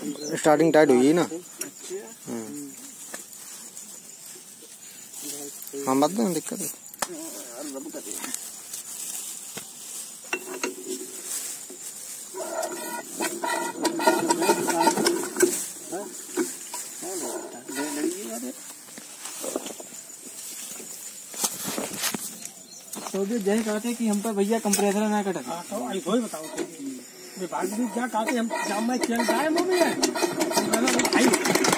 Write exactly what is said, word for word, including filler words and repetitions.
Starting tight हुई ना। हाँ मत दें, दिक्कत है। तो भी जय कहते कि हम पर भैया कंप्रेसर ना कटे। हाँ तो आई कोई बताओ विभाग भी क्या कहते हम जाम में चल जाए वो भी है।